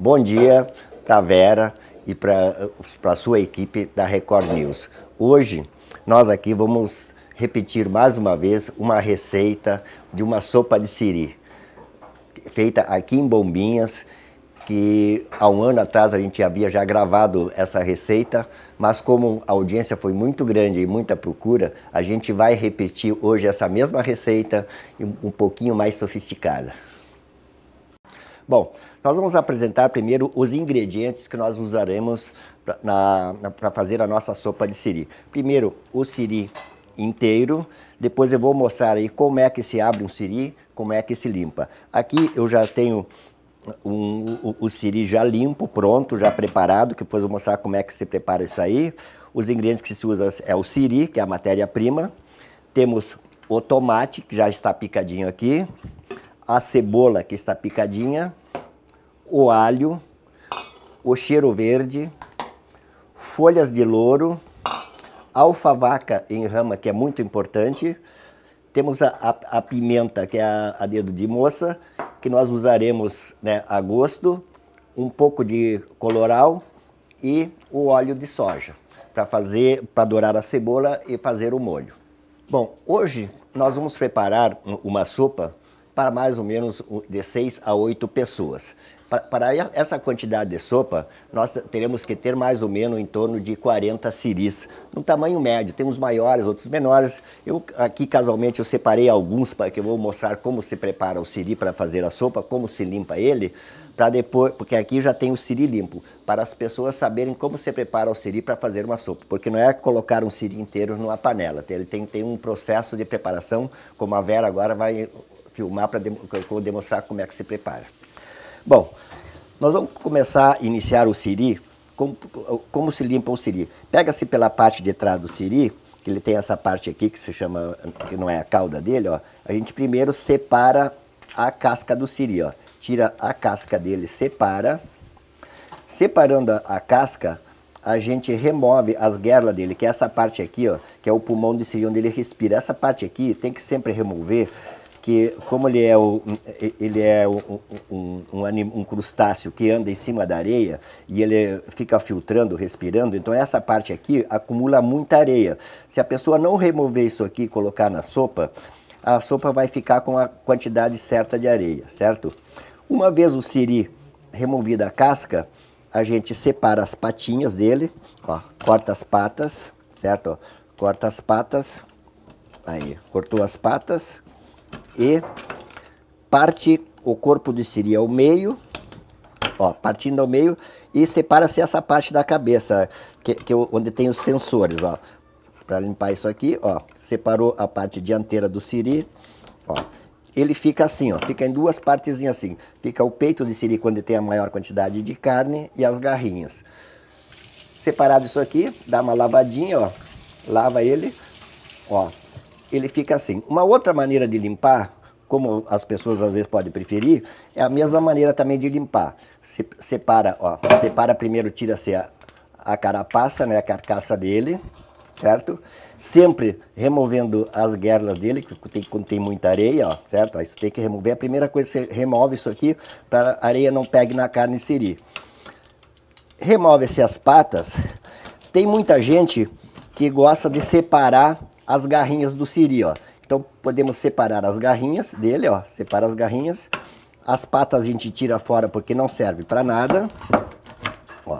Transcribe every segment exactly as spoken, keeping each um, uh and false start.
Bom dia para a Vera e para a sua equipe da Record News. Hoje nós aqui vamos repetir mais uma vez uma receita de uma sopa de siri, feita aqui em Bombinhas, que há um ano atrás a gente havia já gravado essa receita, mas como a audiência foi muito grande e muita procura, a gente vai repetir hoje essa mesma receita um pouquinho mais sofisticada. Bom, nós vamos apresentar primeiro os ingredientes que nós usaremos para fazer a nossa sopa de siri. Primeiro, o siri inteiro, depois eu vou mostrar aí como é que se abre um siri, como é que se limpa. Aqui eu já tenho um, o, o siri já limpo, pronto, já preparado, que depois eu vou mostrar como é que se prepara isso aí. Os ingredientes que se usa é o siri, que é a matéria-prima. Temos o tomate, que já está picadinho aqui. A cebola, que está picadinha. O alho. O cheiro verde. Folhas de louro. Alfavaca em rama, que é muito importante. Temos a, a, a pimenta, que é a, a dedo de moça, que nós usaremos, né, a gosto, um pouco de colorau e o óleo de soja, para fazer, para dourar a cebola e fazer o molho. Bom, hoje nós vamos preparar uma sopa para mais ou menos de seis a oito pessoas. Para essa quantidade de sopa, nós teremos que ter mais ou menos em torno de quarenta siris, no tamanho médio. Tem uns maiores, outros menores. Eu aqui casualmente eu separei alguns para que eu vou mostrar como se prepara o siri para fazer a sopa, como se limpa ele, para depois, porque aqui já tem o siri limpo, para as pessoas saberem como se prepara o siri para fazer uma sopa, porque não é colocar um siri inteiro numa panela. Ele tem, tem um processo de preparação, como a Vera agora vai filmar para demonstrar como é que se prepara. Bom, nós vamos começar a iniciar o siri, como, como se limpa o siri. Pega-se pela parte de trás do siri, que ele tem essa parte aqui que se chama, que não é a cauda dele, ó. A gente primeiro separa a casca do siri, ó. Tira a casca dele, separa. Separando a, a casca, a gente remove as guerlas dele, que é essa parte aqui, ó, que é o pulmão do siri, onde ele respira. Essa parte aqui tem que sempre remover, que como ele é, o, ele é um, um, um, um crustáceo que anda em cima da areia e ele fica filtrando, respirando, então essa parte aqui acumula muita areia. Se a pessoa não remover isso aqui e colocar na sopa, a sopa vai ficar com a quantidade certa de areia, certo? Uma vez o siri removida a casca, a gente separa as patinhas dele, ó, corta as patas, certo? Ó, corta as patas, aí, cortou as patas. E parte o corpo do siri ao meio, ó, partindo ao meio, e separa-se essa parte da cabeça, que, que onde tem os sensores, ó. Para limpar isso aqui, ó, separou a parte dianteira do siri, ó. Ele fica assim, ó, fica em duas partezinhas assim. Fica o peito do siri quando tem a maior quantidade de carne e as garrinhas. Separado isso aqui, dá uma lavadinha, ó, lava ele, ó. Ele fica assim. Uma outra maneira de limpar, como as pessoas às vezes podem preferir, é a mesma maneira também de limpar. Se, separa, ó, separa primeiro, tira-se a, a carapaça, né, a carcaça dele, certo? Sempre removendo as guerlas dele, que tem, quando tem muita areia, ó, certo? Isso tem que remover. A primeira coisa, você remove isso aqui, para a areia não pegue na carne siri. Remove-se as patas. Tem muita gente que gosta de separar as garrinhas do siri, ó. Então podemos separar as garrinhas dele, ó. Separa as garrinhas. As patas a gente tira fora porque não serve para nada. Ó.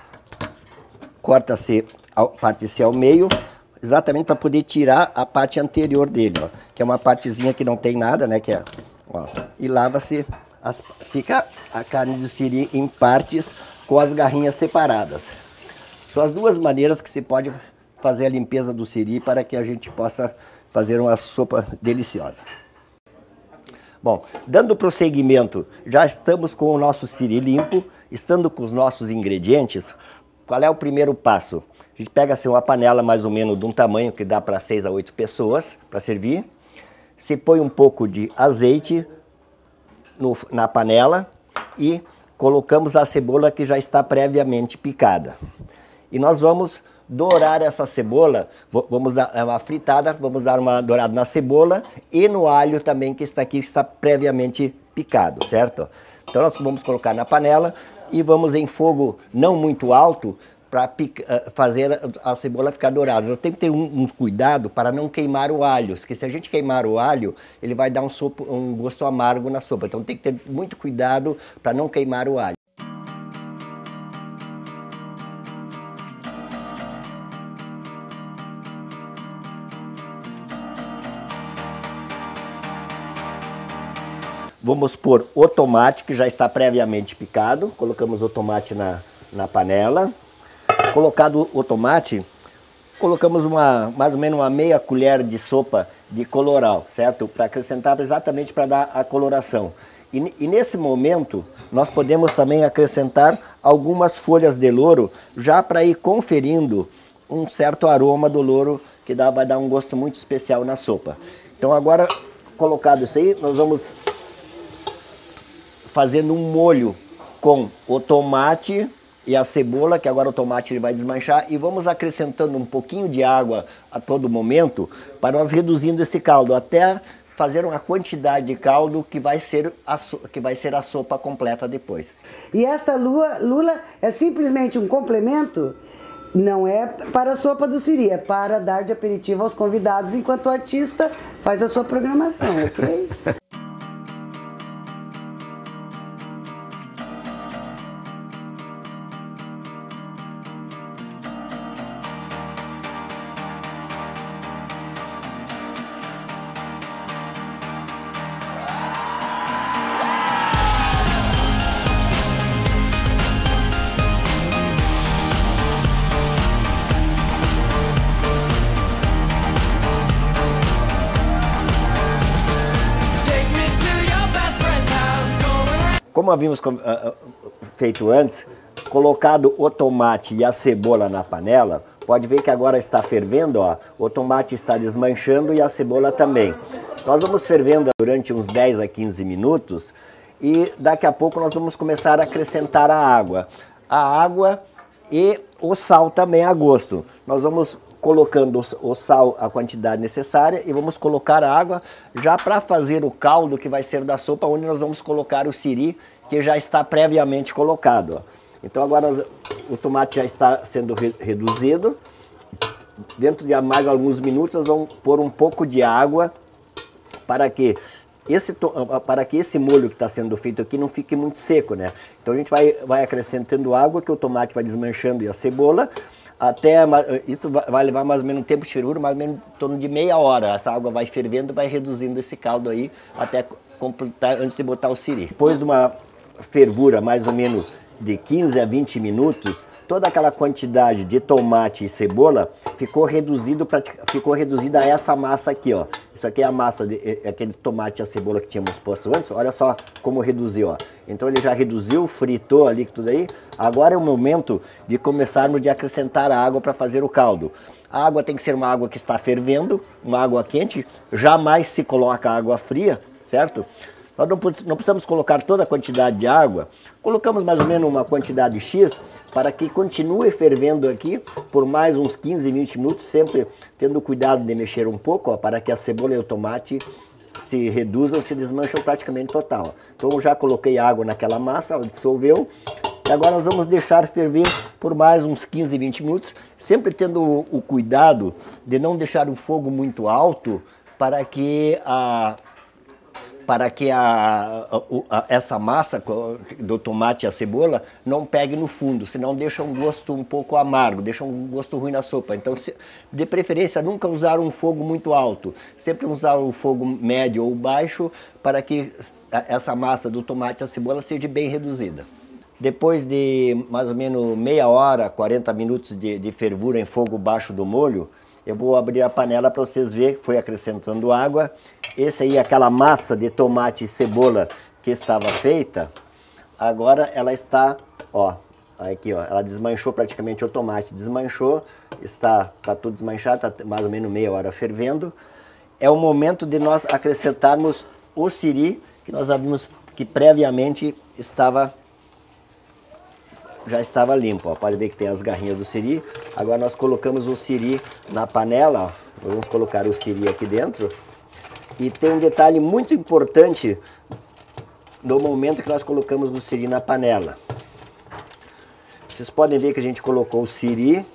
Corta-se, parte-se ao meio, exatamente para poder tirar a parte anterior dele, ó. Que é uma partezinha que não tem nada, né? Que é, ó. E lava-se, as, fica a carne do siri em partes com as garrinhas separadas. São as duas maneiras que se pode fazer a limpeza do siri para que a gente possa fazer uma sopa deliciosa. Bom, dando prosseguimento, já estamos com o nosso siri limpo, estando com os nossos ingredientes. Qual é o primeiro passo? A gente pega assim, uma panela mais ou menos de um tamanho que dá para seis a oito pessoas para servir. Se põe um pouco de azeite no, na panela e colocamos a cebola que já está previamente picada. E nós vamos dourar essa cebola, vamos dar uma fritada, vamos dar uma dourada na cebola e no alho também, que está aqui, está previamente picado, certo? Então nós vamos colocar na panela e vamos em fogo não muito alto para fazer a cebola ficar dourada. Eu tenho que ter um, um cuidado para não queimar o alho, porque se a gente queimar o alho, ele vai dar um, sopo, um gosto amargo na sopa. Então tem que ter muito cuidado para não queimar o alho. Vamos pôr o tomate, que já está previamente picado. Colocamos o tomate na, na panela. Colocado o tomate, colocamos uma, mais ou menos uma meia colher de sopa de colorau, certo? Para acrescentar exatamente para dar a coloração. E, e nesse momento, nós podemos também acrescentar algumas folhas de louro, já para ir conferindo um certo aroma do louro, que dá, vai dar um gosto muito especial na sopa. Então agora, colocado isso aí, nós vamos fazendo um molho com o tomate e a cebola, que agora o tomate ele vai desmanchar, e vamos acrescentando um pouquinho de água a todo momento, para nós reduzindo esse caldo, até fazer uma quantidade de caldo que vai ser a, que vai ser a sopa completa depois. E esta lula, lula é simplesmente um complemento? Não é para a sopa do siri, é para dar de aperitivo aos convidados, enquanto o artista faz a sua programação, ok? Como havíamos feito antes, colocado o tomate e a cebola na panela, pode ver que agora está fervendo, ó, o tomate está desmanchando e a cebola também. Nós vamos fervendo durante uns dez a quinze minutos e daqui a pouco nós vamos começar a acrescentar a água. A água e o sal também a gosto. Nós vamos colocando o sal, a quantidade necessária, e vamos colocar a água já para fazer o caldo que vai ser da sopa, onde nós vamos colocar o siri, que já está previamente colocado. Ó. Então agora o tomate já está sendo re reduzido. Dentro de mais alguns minutos nós vamos pôr um pouco de água para que esse, para que esse molho que está sendo feito aqui não fique muito seco, né? Então a gente vai, vai acrescentando água, que o tomate vai desmanchando, e a cebola. Até, isso vai levar mais ou menos um tempo de fervura, mais ou menos em torno de meia hora. Essa água vai fervendo, vai reduzindo esse caldo aí, até completar, antes de botar o siri. Depois de uma fervura mais ou menos de quinze a vinte minutos, toda aquela quantidade de tomate e cebola ficou, reduzido pra, ficou reduzida a essa massa aqui, ó. Isso aqui é a massa, de, é aquele tomate e a cebola que tínhamos posto antes. Olha só como reduziu, ó. Então ele já reduziu, fritou ali tudo aí. Agora é o momento de começarmos de acrescentar a água para fazer o caldo. A água tem que ser uma água que está fervendo, uma água quente. Jamais se coloca água fria, certo? Nós não, não precisamos colocar toda a quantidade de água. Colocamos mais ou menos uma quantidade X para que continue fervendo aqui por mais uns quinze, vinte minutos, sempre tendo cuidado de mexer um pouco, ó, para que a cebola e o tomate se reduzam, se desmancham praticamente total. Então já coloquei água naquela massa, ela dissolveu. E agora nós vamos deixar ferver por mais uns quinze, vinte minutos, sempre tendo o, o cuidado de não deixar o fogo muito alto para que a... para que a, a, a, essa massa do tomate e a cebola não pegue no fundo, senão deixa um gosto um pouco amargo, deixa um gosto ruim na sopa. Então, se, de preferência, nunca usar um fogo muito alto, sempre usar um fogo médio ou baixo, para que essa massa do tomate e a cebola seja bem reduzida. Depois de mais ou menos meia hora, quarenta minutos de, de fervura em fogo baixo do molho, eu vou abrir a panela para vocês verem que foi acrescentando água. Esse aí é aquela massa de tomate e cebola que estava feita. Agora ela está, ó, aqui ó, ela desmanchou praticamente o tomate, desmanchou, está, está tudo desmanchado, está mais ou menos meia hora fervendo. É o momento de nós acrescentarmos o siri, que nós abrimos, que previamente estava, já estava limpo, ó. Pode ver que tem as garrinhas do siri. Agora nós colocamos o siri na panela, ó. Vamos colocar o siri aqui dentro. E tem um detalhe muito importante no momento que nós colocamos o siri na panela. Vocês podem ver que a gente colocou o siri.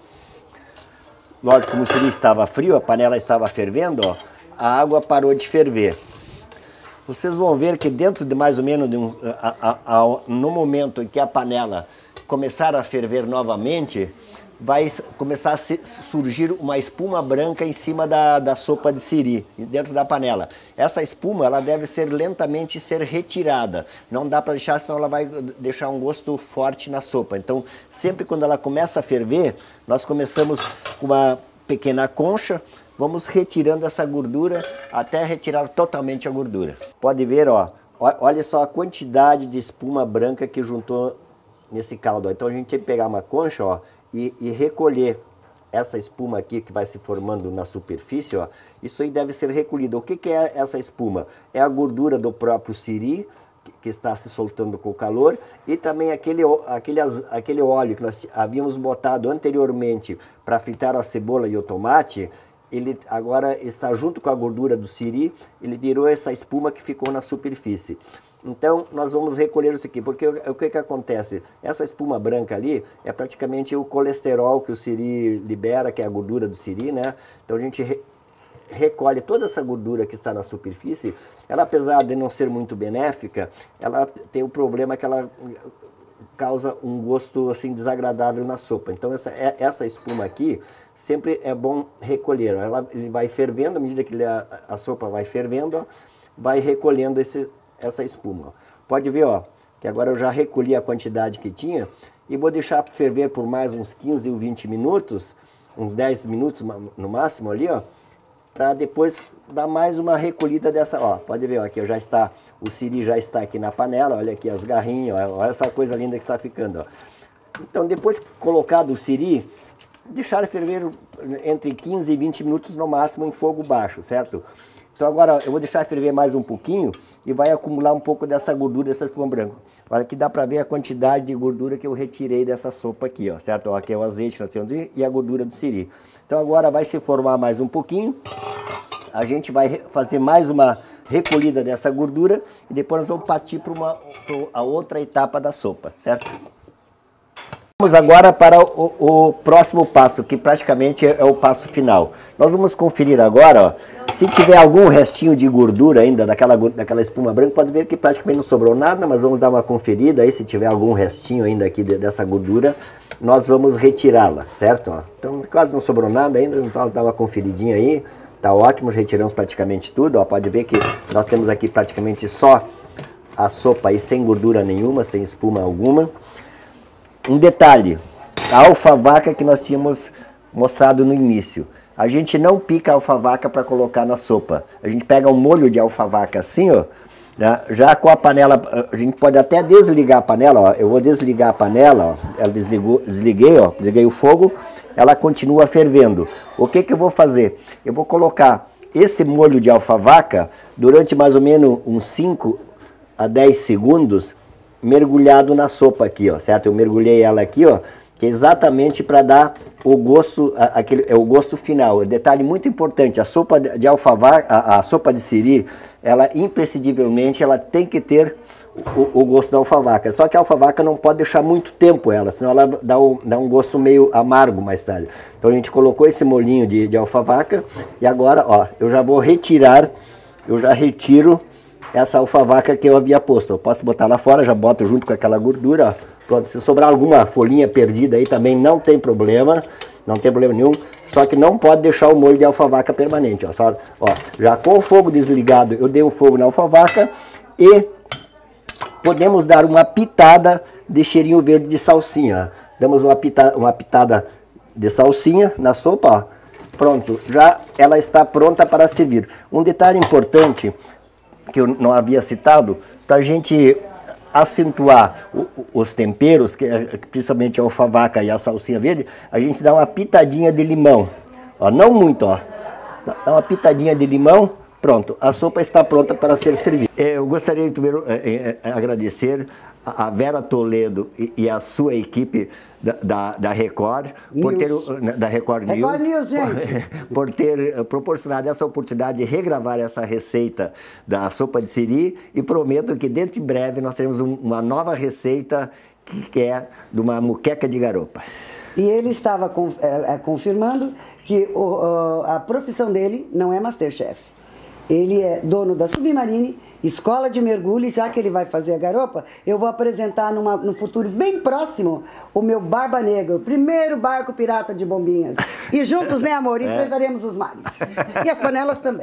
Lógico, como o siri estava frio, a panela estava fervendo, ó, a água parou de ferver. Vocês vão ver que dentro de mais ou menos de um, a, a, a, no momento em que a panela começar a ferver novamente, vai começar a se, surgir uma espuma branca em cima da, da sopa de siri, dentro da panela. Essa espuma, ela deve ser lentamente ser retirada. Não dá para deixar, senão ela vai deixar um gosto forte na sopa. Então, sempre quando ela começa a ferver, nós começamos com uma pequena concha, vamos retirando essa gordura até retirar totalmente a gordura. Pode ver, ó, olha só a quantidade de espuma branca que juntou nesse caldo. Então a gente tem que pegar uma concha, ó, e, e recolher essa espuma aqui que vai se formando na superfície, ó. Isso aí deve ser recolhido. O que, que é essa espuma? É a gordura do próprio siri, que está se soltando com o calor, e também aquele, aquele, aquele óleo que nós havíamos botado anteriormente para fritar a cebola e o tomate. Ele agora está junto com a gordura do siri, ele virou essa espuma que ficou na superfície. Então, nós vamos recolher isso aqui, porque o, o que que acontece? Essa espuma branca ali é praticamente o colesterol que o siri libera, que é a gordura do siri, né? Então, a gente re, recolhe toda essa gordura que está na superfície. Ela, apesar de não ser muito benéfica, ela tem o problema que ela causa um gosto assim desagradável na sopa. Então, essa, essa espuma aqui, sempre é bom recolher. Ela ele vai fervendo, à medida que ele, a, a sopa vai fervendo, ó, vai recolhendo esse, essa espuma. Pode ver, ó, que agora eu já recolhi a quantidade que tinha e vou deixar ferver por mais uns quinze ou vinte minutos, uns dez minutos no máximo ali, ó, para depois dar mais uma recolhida dessa, ó. Pode ver, ó, aqui já está, o siri já está aqui na panela, olha aqui as garrinhas, ó, olha essa coisa linda que está ficando, ó. Então, depois colocado o siri, deixar ferver entre quinze e vinte minutos no máximo em fogo baixo, certo? Então agora eu vou deixar ferver mais um pouquinho e vai acumular um pouco dessa gordura, dessa espuma branca. Olha que dá para ver a quantidade de gordura que eu retirei dessa sopa aqui, ó, certo? Ó, aqui é o azeite e a gordura do siri. Então agora vai se formar mais um pouquinho. A gente vai fazer mais uma recolhida dessa gordura e depois nós vamos partir para uma, a outra etapa da sopa, certo? Vamos agora para o, o próximo passo, que praticamente é o passo final. Nós vamos conferir agora, ó, se tiver algum restinho de gordura ainda daquela, daquela espuma branca, pode ver que praticamente não sobrou nada, mas vamos dar uma conferida aí, se tiver algum restinho ainda aqui de, dessa gordura, nós vamos retirá-la, certo? Ó, então quase não sobrou nada ainda, então dá uma conferidinha aí, tá ótimo, retiramos praticamente tudo, ó, pode ver que nós temos aqui praticamente só a sopa aí sem gordura nenhuma, sem espuma alguma. Um detalhe, a alfavaca que nós tínhamos mostrado no início, a gente não pica a alfavaca para colocar na sopa. A gente pega um molho de alfavaca assim, ó, né? Já com a panela, a gente pode até desligar a panela, ó. Eu vou desligar a panela, ó. Ela desligou, desliguei, ó, desliguei o fogo, ela continua fervendo. O que que eu vou fazer? Eu vou colocar esse molho de alfavaca durante mais ou menos uns cinco a dez segundos, mergulhado na sopa aqui, ó, certo? Eu mergulhei ela aqui, ó, que é exatamente para dar o gosto, aquele, é o gosto final. Detalhe muito importante, a sopa de alfavaca, a, a sopa de siri, ela imprescindivelmente, ela tem que ter o, o gosto da alfavaca. Só que a alfavaca não pode deixar muito tempo ela, senão ela dá um, dá um gosto meio amargo mais tarde. Então a gente colocou esse molinho de, de alfavaca e agora, ó, eu já vou retirar, eu já retiro essa alfavaca que eu havia posto. Eu posso botar lá fora, já boto junto com aquela gordura, ó. Pronto, se sobrar alguma folhinha perdida aí também não tem problema, não tem problema nenhum, só que não pode deixar o molho de alfavaca permanente, ó. Só, ó, já com o fogo desligado, eu dei o fogo na alfavaca e podemos dar uma pitada de cheirinho verde de salsinha. Damos uma pitada, uma pitada de salsinha na sopa, ó. Pronto, já ela está pronta para servir. Um detalhe importante que eu não havia citado, para a gente acentuar o, os temperos, que é, principalmente a alfavaca e a salsinha verde, a gente dá uma pitadinha de limão, ó, não muito, ó, dá uma pitadinha de limão, pronto, a sopa está pronta para ser servida. Eu gostaria de primeiro é, é, agradecer a Vera Toledo e, e a sua equipe da, da, da Record, por ter, da Record News, Record News, gente. Por, por ter proporcionado essa oportunidade de regravar essa receita da sopa de siri, e prometo que dentro de breve nós teremos um, uma nova receita que é de uma muqueca de garopa. E ele estava confirmando que a profissão dele não é Masterchef. Ele é dono da Submarine, escola de mergulho, e já que ele vai fazer a garopa, eu vou apresentar numa, no futuro bem próximo o meu Barba Negra, o primeiro barco pirata de bombinhas. E juntos, né, amor, enfrentaremos os mares. E as panelas também.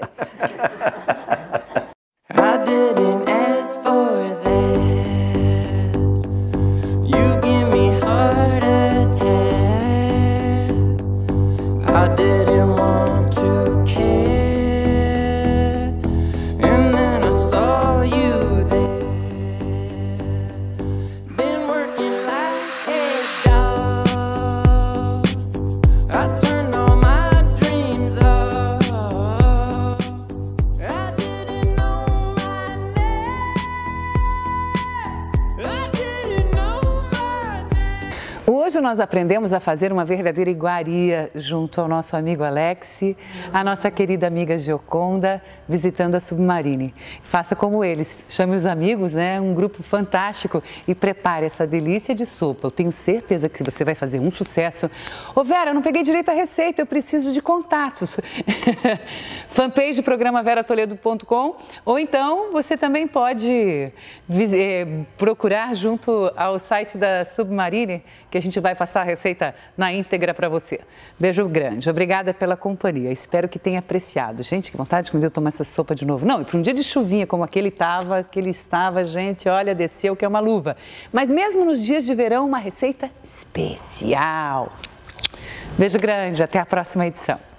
I didn't ask for that. You give me heart attack. I didn't want to care. Hoje nós aprendemos a fazer uma verdadeira iguaria junto ao nosso amigo Alex, a nossa querida amiga Gioconda, visitando a Submarine. Faça como eles, chame os amigos, né? Um grupo fantástico, e prepare essa delícia de sopa. Eu tenho certeza que você vai fazer um sucesso. Ô Vera, eu não peguei direito a receita, eu preciso de contatos. Fanpage do programa vera toledo ponto com, ou então você também pode procurar junto ao site da Submarine, que a gente vai passar a receita na íntegra para você. Beijo grande, obrigada pela companhia, espero que tenha apreciado. Gente, que vontade de eu tomar essa sopa de novo. Não, e para um dia de chuvinha como aquele estava, que ele estava, gente, olha, desceu que é uma luva. Mas mesmo nos dias de verão, uma receita especial. Beijo grande, até a próxima edição.